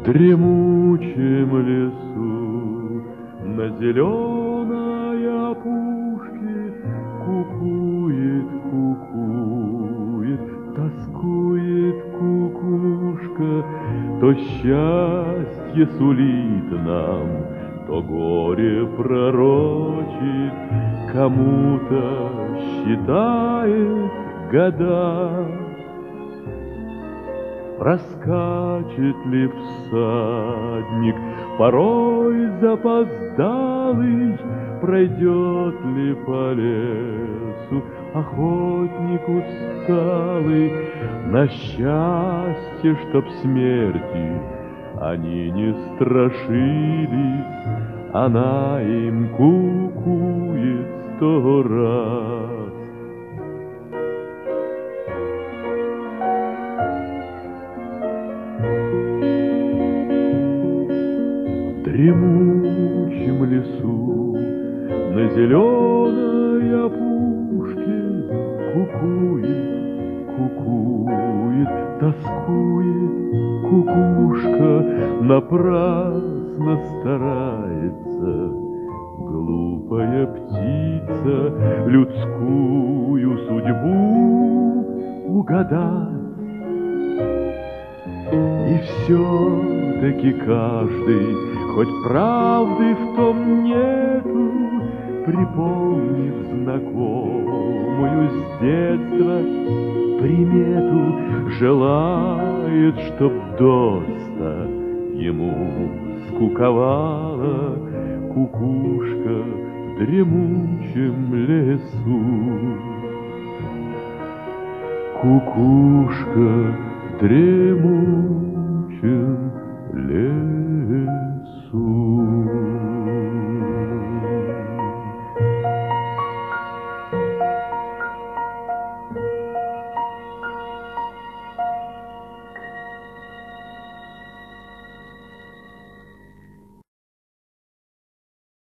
дремучем лесу на зеленой опушке кукует, кукует, тоскует кукушка. То счастье сулит нам, то горе пророчит, кому-то считает года. Проскачет ли всадник, порой запоздалый, пройдет ли по лесу охотник усталый, на счастье, чтоб смерти они не страшились, она им кукует 100 раз. В дремучем лесу на зеленой опушке кукует, кукует, тоскует кукушка, напрасно старается глупая птица людскую судьбу угадать. И все-таки каждый, хоть правды в том нету, припомнив знакомую с детства примету, желает, чтоб доста ему скуковала кукушка в дремучем лесу. Кукушка в дремучем